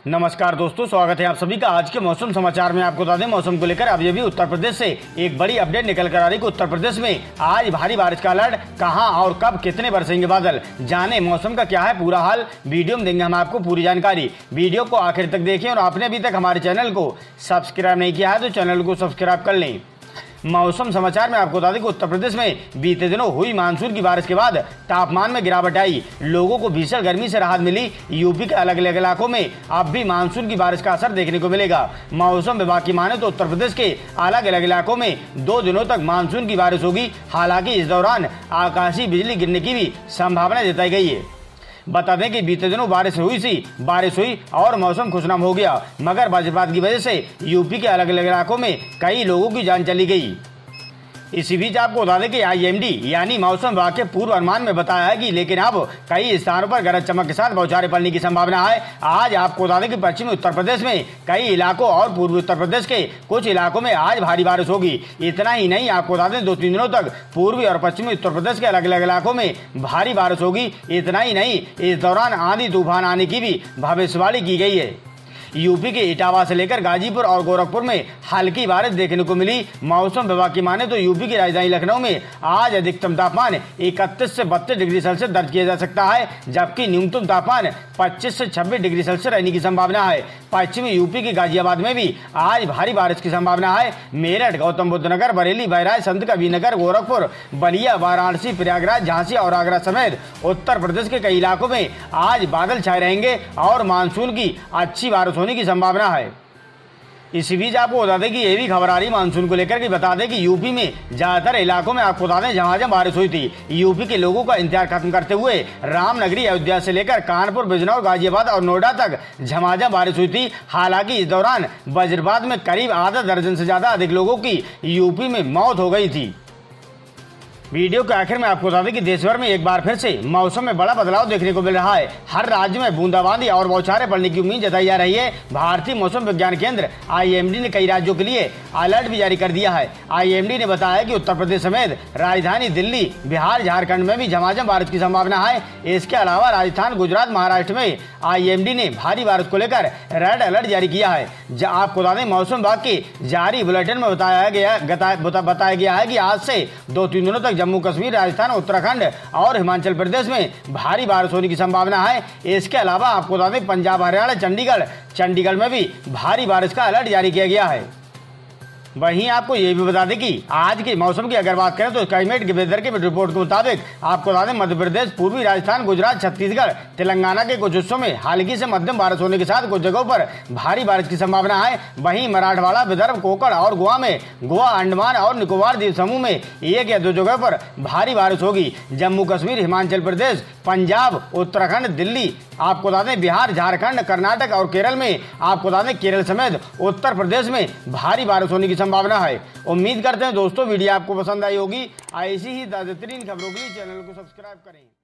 नमस्कार दोस्तों, स्वागत है आप सभी का आज के मौसम समाचार में। आपको बता दें, मौसम को लेकर अभी अभी उत्तर प्रदेश से एक बड़ी अपडेट निकल कर आ रही कि उत्तर प्रदेश में आज भारी बारिश का अलर्ट। कहां और कब कितने बरसेंगे बादल, जाने मौसम का क्या है पूरा हाल। वीडियो में देंगे हम आपको पूरी जानकारी। वीडियो को आखिर तक देखें और आपने अभी तक हमारे चैनल को सब्सक्राइब नहीं किया है तो चैनल को सब्सक्राइब कर लें। मौसम समाचार में आपको बता दें कि उत्तर प्रदेश में बीते दिनों हुई मानसून की बारिश के बाद तापमान में गिरावट आई, लोगों को भीषण गर्मी से राहत मिली। यूपी के अलग अलग इलाकों में अब भी मानसून की बारिश का असर देखने को मिलेगा। मौसम विभाग की माने तो उत्तर प्रदेश के अलग अलग इलाकों में 2 दिनों तक मानसून की बारिश होगी। हालांकि इस दौरान आकाशीय बिजली गिरने की भी संभावना जताई गई है। बता दें कि बीते दिनों बारिश हुई और मौसम खुशनुमा हो गया, मगर वज्रपात की वजह से यूपी के अलग अलग इलाकों में कई लोगों की जान चली गई। इसी बीच आपको बता दें कि आईएमडी यानी मौसम विभाग के पूर्व अनुमान में बताया है कि लेकिन अब कई स्थानों पर गरज चमक के साथ बौछारें पड़ने की संभावना है। आज आपको बता दें कि पश्चिमी उत्तर प्रदेश में कई इलाकों और पूर्वी उत्तर प्रदेश के कुछ इलाकों में आज भारी बारिश होगी। इतना ही नहीं, आपको बता दें 2-3 दिनों तक पूर्वी और पश्चिमी उत्तर प्रदेश के अलग अलग इलाकों में भारी बारिश होगी। इतना ही नहीं, इस दौरान आंधी तूफान आने की भी भविष्यवाणी की गई है। यूपी के इटावा से लेकर गाजीपुर और गोरखपुर में हल्की बारिश देखने को मिली। मौसम विभाग की माने तो यूपी की राजधानी लखनऊ में आज अधिकतम तापमान 31 से 32 डिग्री सेल्सियस दर्ज किया जा सकता है, जबकि न्यूनतम तापमान 25 से 26 डिग्री सेल्सियस रहने की संभावना है। पश्चिमी यूपी के गाजियाबाद में भी आज भारी बारिश की संभावना है। मेरठ, गौतम बुद्ध नगर, बरेली, बहराइच, संत कबीरनगर, गोरखपुर, बलिया, वाराणसी, प्रयागराज, झांसी और आगरा समेत उत्तर प्रदेश के कई इलाकों में आज बादल छाए रहेंगे और मानसून की अच्छी बारिश होने की संभावना है। इसी बीच आपको बता दें कि ये भी खबर आ रही मानसून को लेकर कि बता दें कि यूपी में ज्यादातर इलाकों में आपको बता दें झमाझम बारिश हुई थी। यूपी के लोगों का इंतजार खत्म करते हुए रामनगरी, अयोध्या से लेकर कानपुर, बिजनौर, गाजियाबाद और नोएडा तक झमाझम बारिश हुई थी। हालांकि इस दौरान वज्रपात में करीब आधा दर्जन से ज्यादा अधिक लोगों की यूपी में मौत हो गई थी। वीडियो के आखिर में आपको बता दें कि देश भर में एक बार फिर से मौसम में बड़ा बदलाव देखने को मिल रहा है। हर राज्य में बूंदाबांदी और बौछारें पड़ने की उम्मीद जताई जा रही है। भारतीय मौसम विज्ञान केंद्र आईएमडी ने कई राज्यों के लिए अलर्ट भी जारी कर दिया है। आईएमडी ने बताया कि उत्तर प्रदेश समेत राजधानी दिल्ली, बिहार, झारखंड में भी झमाझम बारिश की संभावना है। इसके अलावा राजस्थान, गुजरात, महाराष्ट्र में आईएमडी ने भारी बारिश को लेकर रेड अलर्ट जारी किया है। आपको बता दें, मौसम विभाग के जारी बुलेटिन में बताया गया है कि आज से 2-3 दिनों तक जम्मू कश्मीर, राजस्थान, उत्तराखंड और हिमाचल प्रदेश में भारी बारिश होने की संभावना है। इसके अलावा आपको बता दें पंजाब, हरियाणा, चंडीगढ़ में भी भारी बारिश का अलर्ट जारी किया गया है। वहीं आपको ये भी बता दें कि आज के मौसम की अगर बात करें तो क्लाइमेट के वेदर के रिपोर्ट के मुताबिक आपको बता दें मध्य प्रदेश, पूर्वी राजस्थान, गुजरात, छत्तीसगढ़, तेलंगाना के कुछ हिस्सों में हल्की से मध्यम बारिश होने के साथ कुछ जगहों पर भारी बारिश की संभावना है। वहीं मराठवाड़ा, विदर्भ, कोकण और गोवा, अंडमान और निकोबार द्वीप समूह में 1 या 2 जगहों पर भारी बारिश होगी। जम्मू कश्मीर, हिमाचल प्रदेश, पंजाब, उत्तराखंड, दिल्ली, आपको बता दें बिहार, झारखंड, कर्नाटक और केरल में, आपको बता दें केरल समेत उत्तर प्रदेश में भारी बारिश होने की संभावना है। उम्मीद करते हैं दोस्तों वीडियो आपको पसंद आई होगी। ऐसी ही ताज़ा तरीन खबरों के लिए चैनल को सब्सक्राइब करें।